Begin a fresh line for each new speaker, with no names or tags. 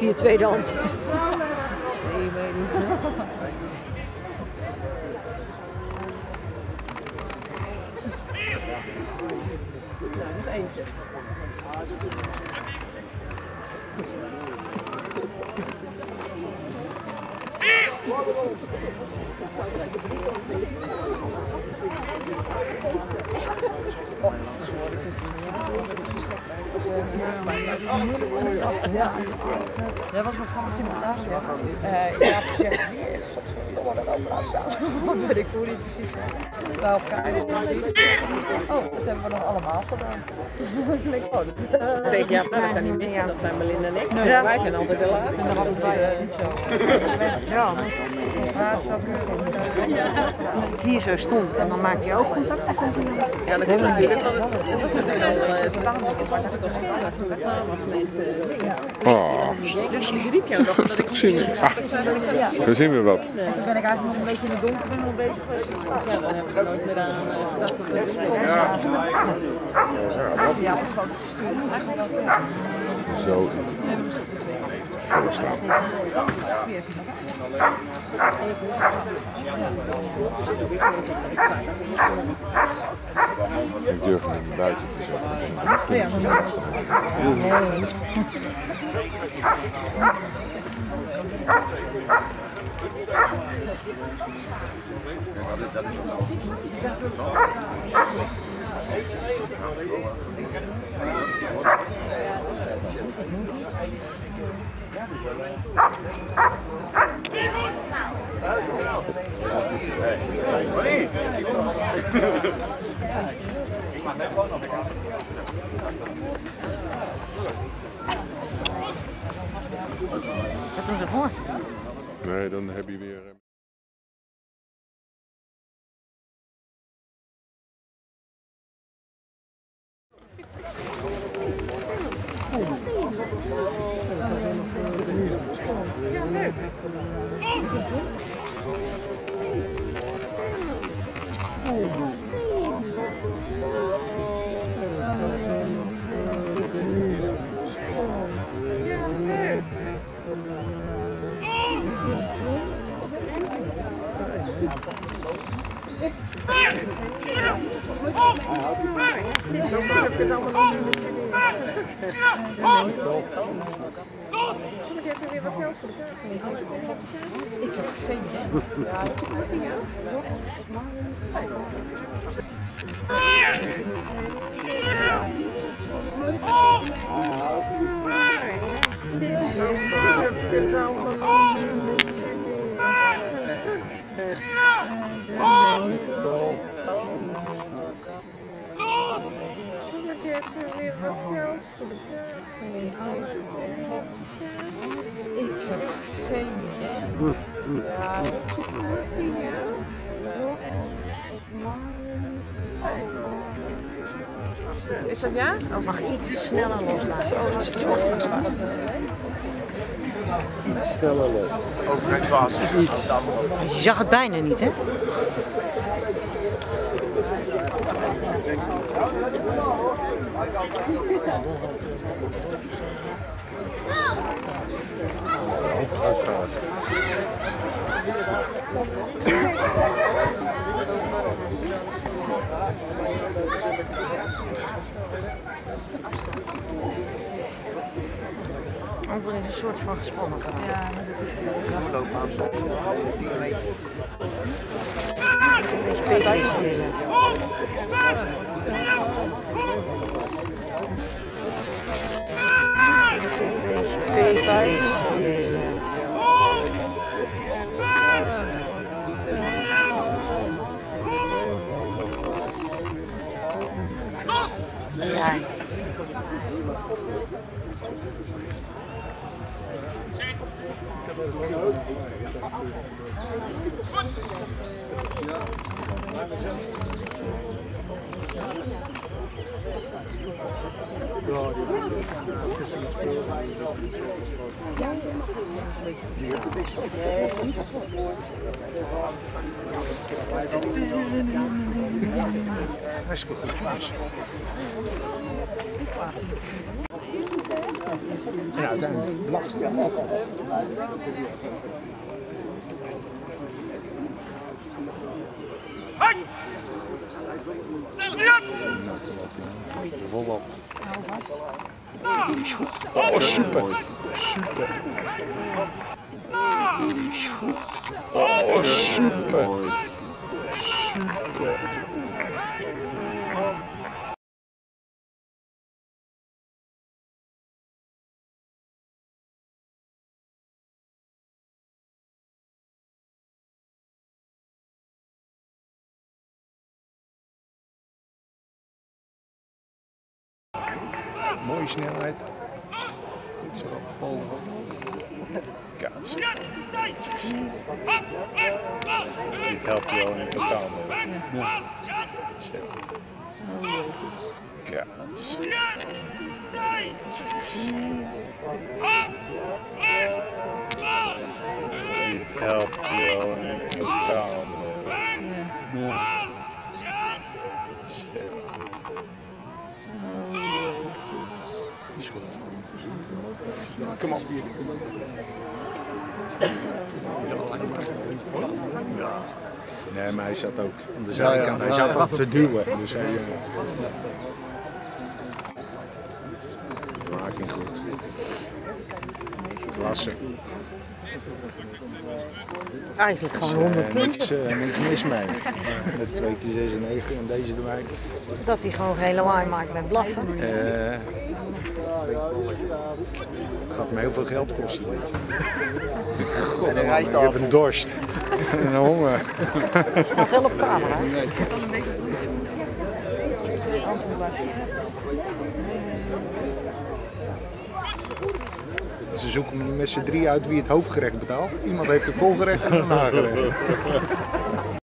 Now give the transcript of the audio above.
via tweede hand.
Nee, weet niet. Nou, nog eentje. Ja, dat was mijn grappig inderdaad. Ja, precies. Wie is godverdomme dat ook laat staan? Dat weet ik hoe niet precies. Bij elkaar. Oh, dat hebben we nog allemaal gedaan. Dus ik denk, oh, dat tegen jou, dat kan niet missen. Dat zijn Melinda en ik. Ja. Wij zijn altijd de laatste. En altijd bij niet zo. Ja,
als ik hier zo stond en dan maakte je oogcontact, dan komt hij.
ja, dat komt natuurlijk. Het was natuurlijk al staan. Het was natuurlijk al scherp toen het klaar was met dingen. Dus je riep jou nog dat ik
Dan zien we wat.
En toen ben ik eigenlijk nog een beetje in het donker nog bezig geweest.
ja, dan hebben we nooit meer aan gedacht dat het spons
Ja, een foto gestuurd.
Zo. Voor staan. Ik durf hem naar buiten te zetten.
Ja, zet hem ervoor.
Nee, dan heb je weer...
Ik heb geen idee. Ja, is dat ja?
Oh, mag iets sneller loslaten.
Oh, dat is de overgangsfase.
Iets sneller los.
Overgangsfase.
Je zag het bijna niet, hè? André is een soort van gespannen.
Ja, maar dat is die
Deze PP's willen. Deze PP's willen. Ja.
Hartstikke goed. En uiteindelijk blaft hij ook al. Volop. Oh, super. Super. Oh, super. Super. Mooie snelheid. Goed zo, vol. Kaats. Dit helpt je wel in totaal mee. Ja. Stil. Kaats. Dit helpt je wel in totaal mee. Ja. Stil. Is goed. Kom op. Ja. Nee, maar hij zat ook aan de zijkant. Hij zat al te duwen. Dus hij maakt niet goed. Klasse.
Eigenlijk gewoon 100 punten.
Niks mis mee. Met 2 keer 6 en 9 en deze erbij.
Dat hij gewoon geen lawaai maakt met blaffen.
Gaat me heel veel geld kosten dit. God, en ik heb een dorst. En een honger.
Het staat wel op camera.
Het zit al een beetje goed.
Ze zoeken met z'n 3 uit wie het hoofdgerecht betaalt. Iemand heeft het volgerecht en een nagerecht.